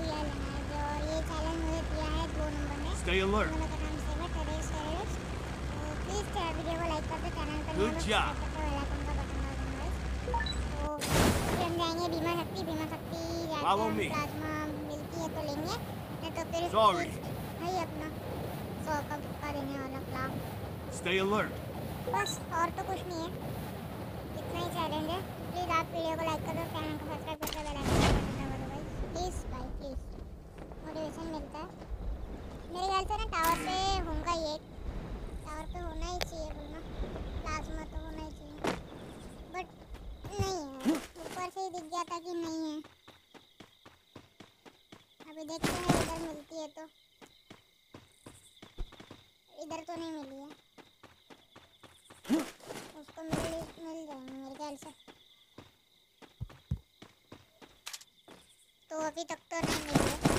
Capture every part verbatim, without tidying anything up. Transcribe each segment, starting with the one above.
Real है जो ये चैलेंज मुझे दिया है दो नंबर में। Stay alert. उन्होंने का नाम सेव है टेररिस्ट टेररिस्ट। तो प्लीज़ वीडियो को लाइक कर दो, चैनल पर नया हो सब्सक्राइब करके बेल आइकन का बटन दबा देना। तो फिर हम जाएंगे बीमा शक्ति। बीमा शक्ति जाकर प्लाज्मा मिलती है तो लेंगे, नहीं तो फिर भाई अपना सौ का बुक्का देने वाला प्लान। Stay alert. बस और तो कुछ नहीं है, इतना ही चैलेंज है। प्लीज़ आप वीडियो को लाइक करो, चैनल को सब्सक्राइब करके बेल आइकन का बटन दबा दो भाई, प्लीज़ भाई प्लीज़, मोटिवेशन मिलता है। मेरे ख्याल से ना टावर पे होगा ये, टावर पे होना ही चाहिए बोलना, प्लाज्मा तो होना ही चाहिए, बट नहीं है। ऊपर से ही दिख गया था कि नहीं है। अभी देखते हैं इधर मिलती है तो, इधर तो नहीं मिली है, उसको मिल मिल जाएंगे मेरे ख्याल से। तो अभी तक तो नहीं मिली है,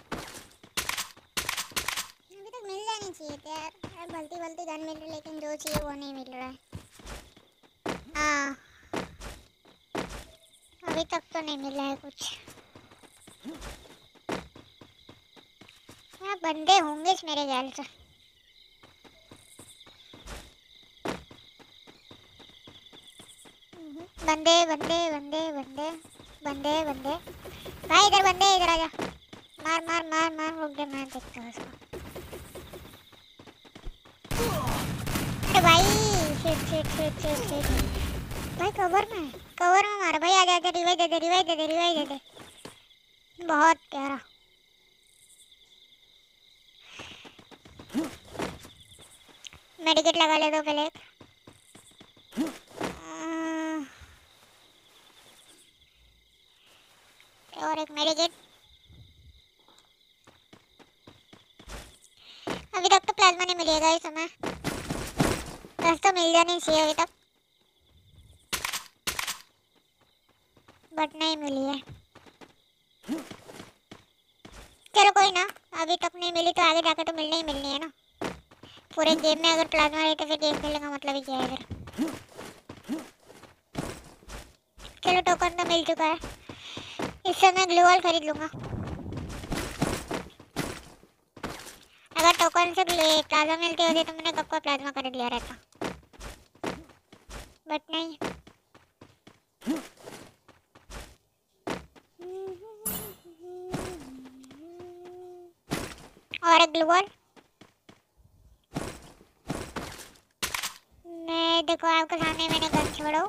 अभी तक मिल जानी चाहिए थे यार। यार भलती भलती गन मिल रही, लेकिन जो चाहिए वो नहीं मिल रहा है। हाँ अभी तक तो नहीं मिला है कुछ। यहाँ बंदे होंगे मेरे ख्याल से। बंदे बंदे बंदे बंदे बंदे बंदे भाई इधर बंदे, इधर आजा, मार मार मार मार, रुक जा मैं देखता हूँ उसको। अरे भाई shit shit shit shit shit भाई, कवर में कवर में मारा भाई, आजा आजा, रिवाइव दे दे रिवाइव दे दे रिवाइव दे दे, बहुत प्यारा। मेडिकेट लगा ले दो पहले, और एक मेडिकेट। अभी तक तो प्लाज्मा नहीं मिलेगा इस समय, बस तो मिल जानी चाहिए अभी तक, बट नहीं मिली है। चलो कोई ना, अभी तक नहीं मिली तो आगे जाकर तो मिलनी ही मिलनी है ना। पूरे गेम में अगर प्लाज्मा रही तो फिर गेम खेलने का मतलब ही क्या है फिर। चलो टोकन तो मिल चुका है, इससे मैं ग्लू वॉल खरीद लूँगा। अगर टोकन से प्लाज्मा मिलती होती तो मैंने कब का प्लाज्मा खरीद लिया रहता, बट नहीं। और एक ग्लू वॉल। मैं देखो आपके सामने मैंने गन छोड़ो,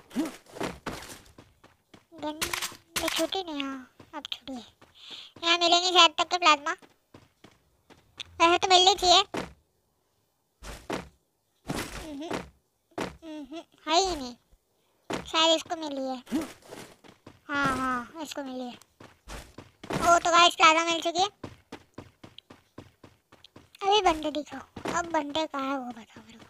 गन ये छूटी नहीं, हाँ अब छूटी है। यहाँ मिलेंगे शायद तक के प्लाज्मा, वैसे तो मिलनी चाहिए, है ही नहीं, शायद इसको मिली है। हाँ हाँ इसको मिली है। ओ तो गाइस प्लाज्मा मिल चुकी है। अभी बंदे दिखाओ, अब बंदे कहाँ है वो बताओ मेरे को।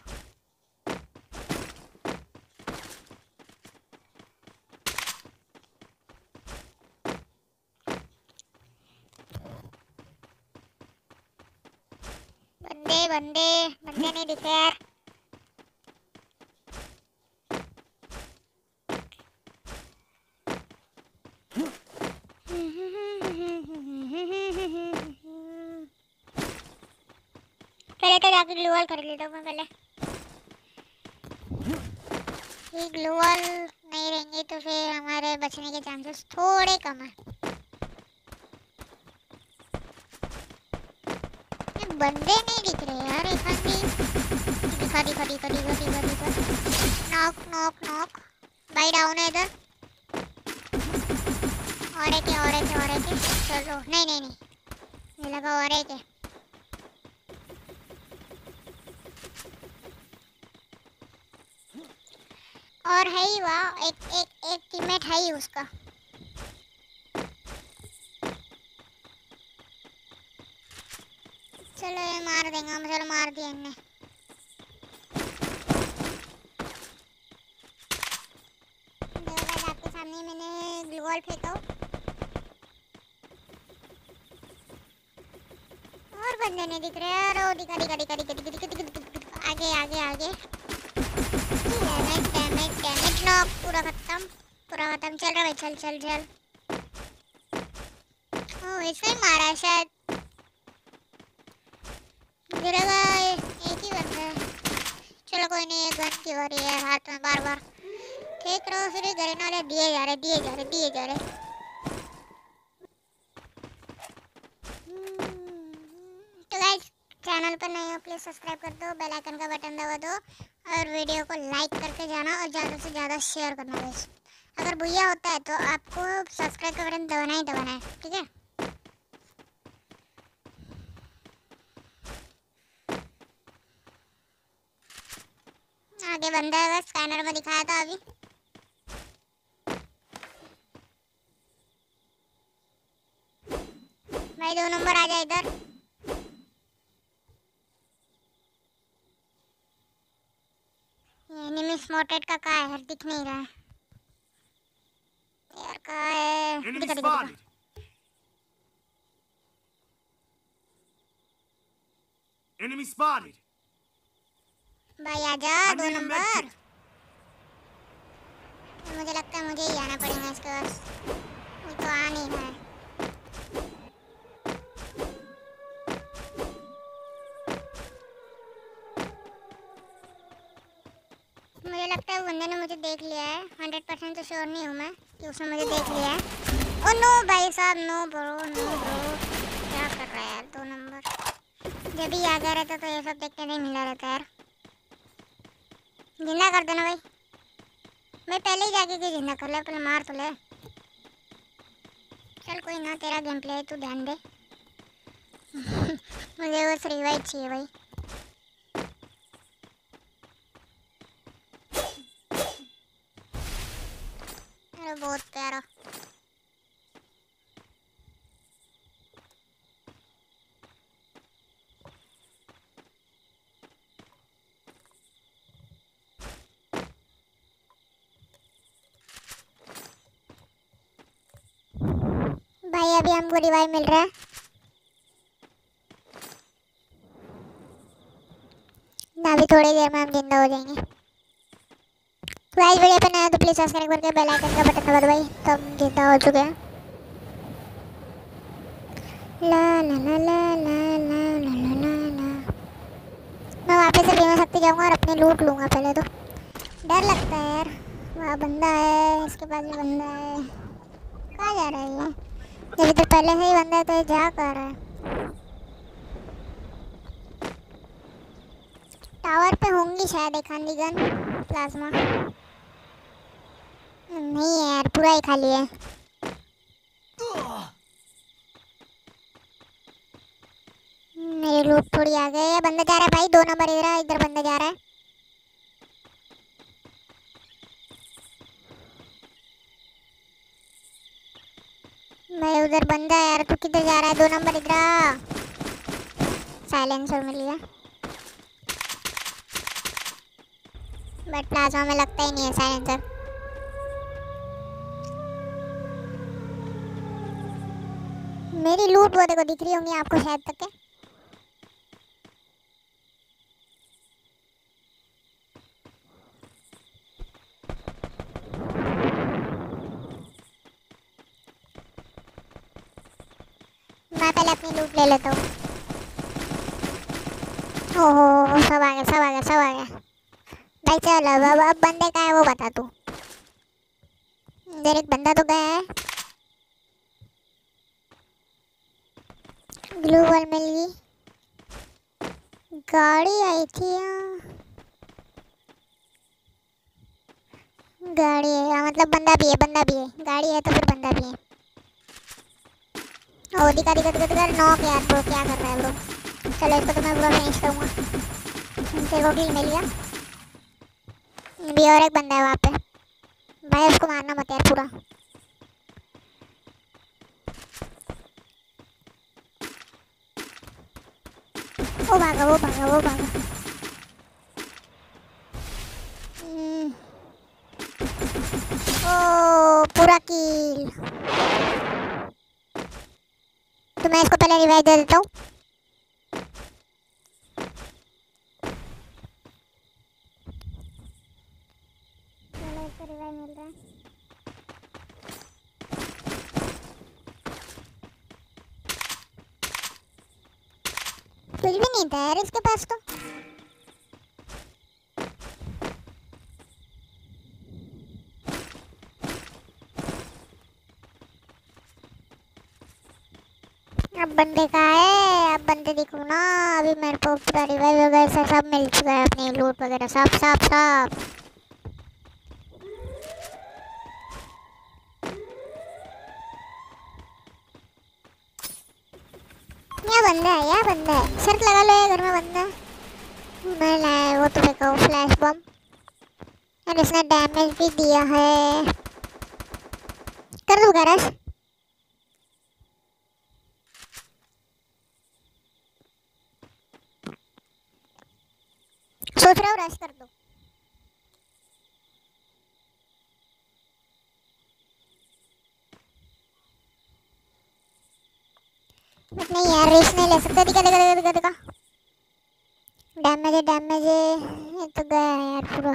बंदे बंदे बंदे नहीं दिखे यार। पहले तो जाके ग्लू वॉल खरीद लेता हूँ मैं पहले, ये ग्लू वॉल नहीं रहेंगे तो फिर हमारे बचने के चांसेस थोड़े कम है। बंदे नहीं दिख रहे यार, एक भी दिखा दिखा दिखा दिखा दिखा दिखा। नॉक नॉक नॉक भाई, डाउन है इधर, और एक है और एक है और एक है। चलो नहीं नहीं नहीं, ये लगा और एक है। और है ही वाह, एक एक एक टीममेट है ही उसका। चलो ये मार देंगे हम, चलो मार दिया इनने। आपके सामने मैंने ग्लू वॉल फेंका, और बंदे नहीं दिख रहे यार। ओ दिखा दिखा दिखा दिखा दिखा दिखा दिखा, आगे आगे आगे। डैमेज डैमेज डैमेज, नॉक, पूरा खत्म पूरा खत्म। चल रहा भाई, चल चल चल। ओ इसको ही मारा है शायद, मुझे लगा एक ही बंदा है। चलो कोई नहीं, गन की हो रही है हाथ में बार बार। ठीक रहो फिर, गरीना वाले दिए जा रहे दिए जा रहे दिए जा रहे। तो गाइस, चैनल पर नए हो प्लीज सब्सक्राइब कर दो, बेल आइकन का बटन दबा दो और वीडियो को लाइक करके जाना और ज़्यादा से ज़्यादा शेयर करना गाइस। अगर भैया होता है तो आपको सब्सक्राइब का बटन दबाना ही दबाना है, ठीक है। आगे बंदा है बस, स्कैनर में दिखाया था अभी। भाई दो नंबर आ जाए इधर। एनिमी स्पॉटेड का कहाँ है यार, दिख नहीं रहा है यार, कहाँ है? दिखा दिखा दिखा। Enemy spotted. भाई आजा दो नंबर। मुझे लगता है मुझे ही आना पड़ेगा इसके पास, वो तो आ नहीं रहा है। मुझे लगता है बंदे ने मुझे देख लिया है, हंड्रेड परसेंट तो श्योर नहीं हूँ मैं कि उसने मुझे देख लिया है। ओ नो भाई साहब, नो ब्रो नो ब्रो, क्या कर रहा है यार दो नंबर। जब भी आ जा रहता तो ये सब देखने नहीं मिला रहता यार। जिंदा कर देना भाई, मैं पहले ही जाके के जिंदा कर ले, पहले मार तो ले। चल कोई ना, तेरा गेम प्ले है, तू ध्यान दे। मुझे वो रिवाइव चाहिए भाई। अरे बहुत प्यारा। भाई अभी हमको रिवाइव मिल रहा है, ना अभी थोड़ी देर में हम जिंदा हो जाएंगे। तो आज वीडियो पे नया तो प्लीज सब्सक्राइब करके बेल आइकन का बटन दबा दो भाई, तो हम जिंदा हो चुके हैं। ला ला ला ला ला ला ला ला ला ला। मैं वापस से बीमा शक्ति जाऊंगा और अपने लूट लूंगा पहले तो। डर लगता है यार, वहाँ बंदा है, इसके पास भी बंदा है। कहाँ जा रहा है ये? जब तो पहले से ही बंदा है तो ये जा कहाँ रहा है? टावर पे होंगी शायद एक आंधी गन प्लाज्मा। नहीं है यार, पूरा ही खाली है। मेरी लूट थोड़ी आ गई है। बंदा जा रहा है भाई, दो नंबर इधर है, इधर बंदा जा रहा है। मैं उधर बंदा है यार, तू किधर जा रहा है? दो नंबर इधर आ। साइलेंसर मिल गया, बट प्लाज्मा में लगता ही नहीं है साइलेंसर। मेरी लूट वो देखो दिख रही होंगी आपको शायद तक है। मैं पहले अपनी लूट ले लेता हूँ। ओहो सब आ गया सब आ गया सब आ गया भाई। चल अब अब अब बंदे का है वो बता तू। इधर एक बंदा तो गया है। ग्लू वॉल मिल गई, गाड़ी आई थी यहाँ। गाड़ी है यहाँ, मतलब बंदा भी है बंदा भी है। गाड़ी है तो फिर बंदा भी है। ओ दिखा दिखा दिखा दिखा नॉक यार ब्रो, क्या कर रहा है ब्रो? चलो इसको तो मैं पूरा फिनिश करूँगा। तेरे को किल मिल गया। भी और एक बंदा है वहाँ पे भाई, उसको मारना मत यार पूरा। वो भागा वो भागा वो भागा। ओ पूरा किल। तो मैं इसको पहले रिवाइव दे देता हूँ। चलो इसको रिवाइव मिल रहा है। कुछ भी नहीं था यार इसके पास तो। अब बंदे का है, अब बंदे दिखू ना। अभी मेरे को पूरा रिवाइव वगैरह सब सब मिल चुका है, अपने लूट वगैरह सब सब सब। यहाँ बंदा है, यहाँ बंदा है, शर्त लगा लो ये घर में बंदा है। मैं लाया वो तो देखो फ्लैश बम, और इसने डैमेज भी दिया है। कर दूँ गैरेज? सोच रहा हूँ रश कर दो। बट नहीं यार रिस्क नहीं ले सकते। दिखा दिखा दिखा दिखा डैमेज है डैमेज है, ये तो गया है यार पूरा।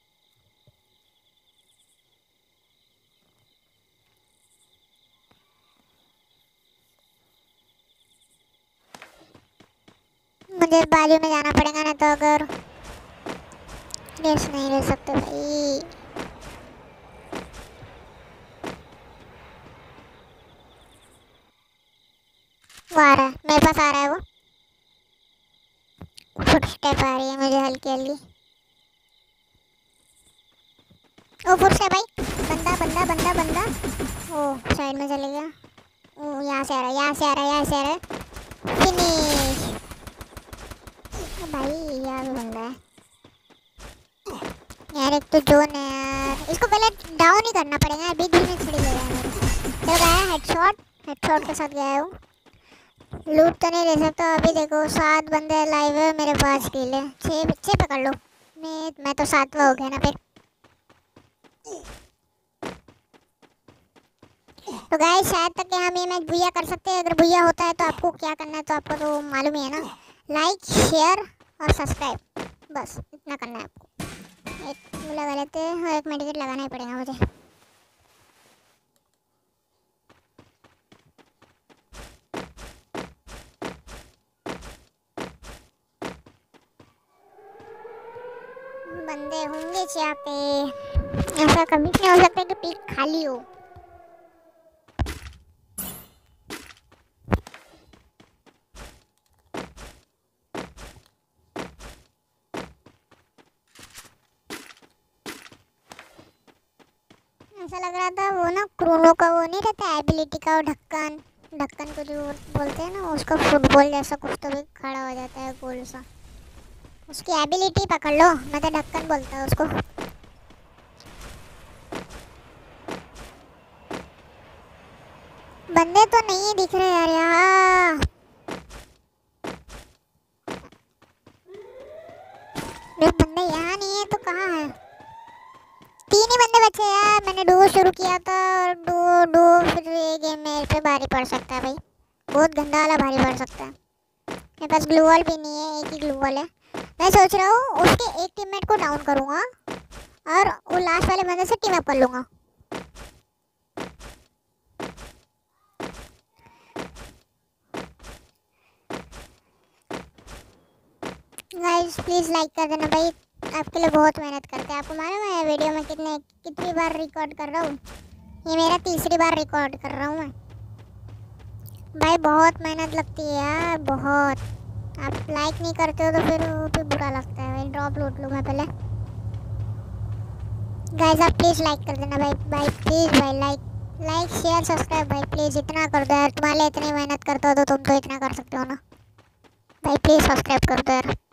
मुझे बाजू में जाना पड़ेगा ना, तो अगर रिस्क नहीं ले सकते भाई। वो आ रहा है मेरे पास, आ रहा है वो। फुट स्टेप आ रही है मुझे हल्की हल्की। ओ फुट स्टेप भाई, बंदा बंदा बंदा बंदा। ओ साइड में चले गया। ओ यहाँ से आ रहा है, यहाँ से आ रहा है, यहाँ से आ रहा है। फिनिश भाई, यहाँ भी बंदा है यार। एक तो जोन है यार, इसको पहले डाउन ही करना पड़ेगा। बीच बीच में छड़ी ले रहा है मेरे। चल गया हेडशॉट, हेडशॉट के साथ गया हूँ। लूट तो नहीं ले सकता अभी। देखो सात बंदे लाइव है मेरे पास के लिए। छः छः पकड़ लो। मैं मैं तो सातवां हो गया ना फिर। तो गाइस शायद तक हम ये मैच भूया कर सकते हैं। अगर भूया होता है तो आपको क्या करना है तो आपको तो मालूम ही है ना। लाइक शेयर और सब्सक्राइब, बस इतना करना है आपको। एक लगा लेते हैं और एक मेडिकेट लगाना ही पड़ेगा मुझे। बंदे होंगे यहाँ पे, ऐसा कभी नहीं हो सकता कि पीक खाली हो। ऐसा लग रहा था वो ना क्रोनो का वो नहीं रहता एबिलिटी का, वो ढक्कन ढक्कन को जो बोलते हैं ना, उसका फुटबॉल जैसा कुछ तो भी खड़ा हो जाता है गोल सा। उसकी एबिलिटी पकड़ लो, मैं तो ढक्कन बोलता है उसको। बंदे तो नहीं दिख रहे यार यहाँ। बंदे यहाँ नहीं है तो कहाँ है? तीन ही बंदे बचे यार। मैंने डुओ शुरू किया था और डुओ डुओ फिर ये गेम मेरे पे भारी पड़ सकता है भाई। बहुत गंदा वाला भारी पड़ सकता है। मेरे पास ग्लू वॉल भी नहीं है, एक ही ग्लू वॉल है। मैं सोच रहा हूँ उसके एक टीममेट को डाउन करूँगा और वो लास्ट वाले बंदे से टीम अप कर लूँगा। गाइस प्लीज़ लाइक कर देना भाई, आपके लिए बहुत मेहनत करते हैं। आपको मालूम है वीडियो में कितने कितनी बार रिकॉर्ड कर रहा हूँ? ये मेरा तीसरी बार रिकॉर्ड कर रहा हूँ मैं भाई। बहुत मेहनत लगती है यार, बहुत। आप लाइक नहीं करते हो तो फिर वो भी बुरा लगता है भाई। ड्रॉप लूट लूँ मैं पहले। गाइस आप प्लीज़ लाइक कर देना भाई, भाई प्लीज़ भाई। लाइक लाइक शेयर सब्सक्राइब भाई प्लीज़ इतना कर दो यार। तुम्हारे लिए इतनी मेहनत करता हो तो तुम तो इतना कर सकते हो ना भाई। प्लीज़ सब्सक्राइब कर दो यार।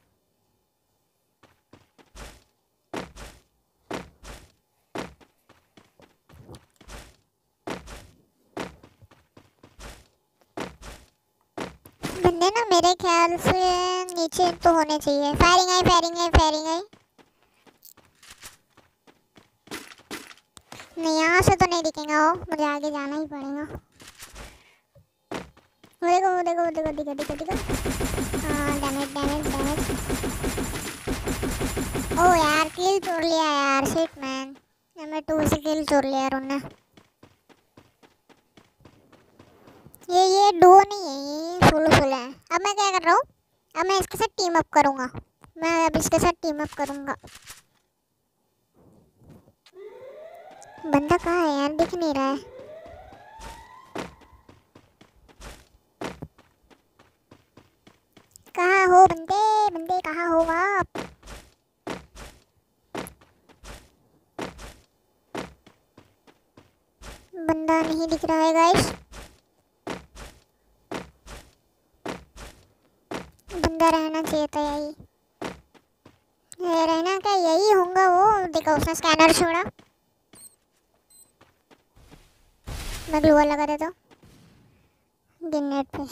बंदे ना मेरे ख्याल से नीचे तो होने चाहिए। फायरिंग आई फायरिंग आई फायरिंग आई। नहीं यहाँ से तो नहीं दिखेगा वो, मुझे आगे जाना ही पड़ेगा। वो देखो वो देखो वो देखो दिखा दिखा दिखा। हाँ डैमेज डैमेज डैमेज। ओ यार किल चोर लिया यार, शिट मैन। मैं टू से किल चोर लिया यार उन्होंने। ये ये डो नहीं है, ये फुल फुल है। अब मैं क्या कर रहा हूँ, अब मैं इसके साथ टीम अप करूँगा, मैं अब इसके साथ टीम अप करूँगा। बंदा कहाँ है यार, दिख नहीं रहा है। कहाँ हो बंदे, बंदे कहाँ हो आप? बंदा नहीं दिख रहा है गाइस, बंदा रहना चाहिए था यही, ये रहना क्या यही होगा वो। देखो उसने स्कैनर छोड़ा, मैं ग्लू वॉल लगा देता हूँ ग्रेनेड पे,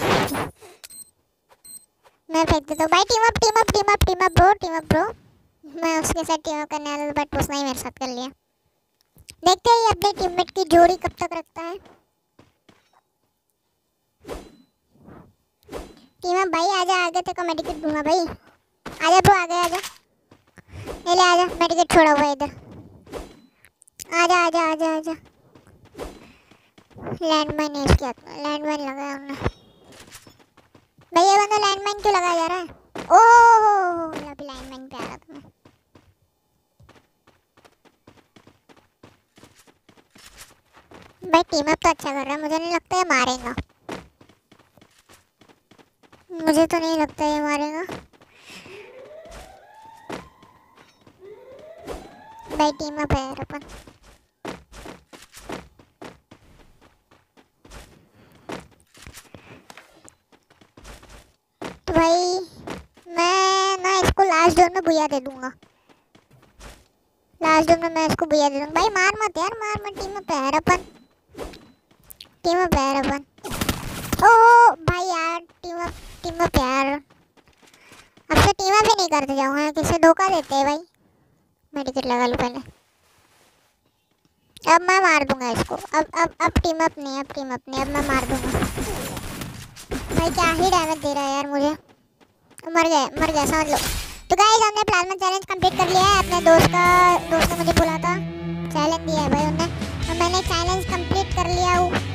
मैं फेंक देता हूँ। भाई team up team up team up team up bro, team up bro. मैं उसके साथ टीम अप करने वाला था बट उसने ही मेरे साथ कर लिया। देखते हैं अपने टीममेट की जोड़ी कब तक रखता है। टीम अप भाई आजा, आगे तक मेडिकेट दूंगा भाई, आजा ब्रो आगे आजा, ले ले आजा, मेडिकेट छोड़ा हुआ है इधर, आजा आजा आजा आजा। लैंडमाइन है इसके हाथ में, लैंडमाइन लगाया हमने। भाई ये बंदा लैंडमाइन क्यों लगाया जा रहा है? ओह अभी लैंडमाइन पे आ रहा था मैं। भाई टीम अप तो अच्छा कर रहा है, मुझे नहीं लगता ये मारेगा, मुझे तो नहीं लगता ये मारेगा। भाई टीम अप है यार अपन। तो भाई मैं ना इसको लास्ट जोन में बुया दे दूंगा, लास्ट जोन में मैं इसको बुया दे दूंगा। भाई मार मत यार, मार मत, टीम अप है यार अपन, टीम अप है यार अपन। ओह भाई यार टीम अप टीम अप यार, अब से टीम अप ही नहीं करते जाऊँगा, किसे धोखा देते हैं भाई। मेडिकेट लगा लो पहले, अब मैं मार दूंगा इसको। अब अब अब टीम अप नहीं, अब टीम अप नहीं, अब मैं मार दूंगा। भाई क्या ही डैमेज दे रहा है यार मुझे, मर गए मर गया समझ लो। तो गाइस हमने प्लाज्मा चैलेंज कंप्लीट कर लिया है, अपने दोस्त का, दोस्त ने मुझे बोला था चैलेंज दिया है भाई उन्होंने, और मैंने चैलेंज कंप्लीट कर लिया हूँ।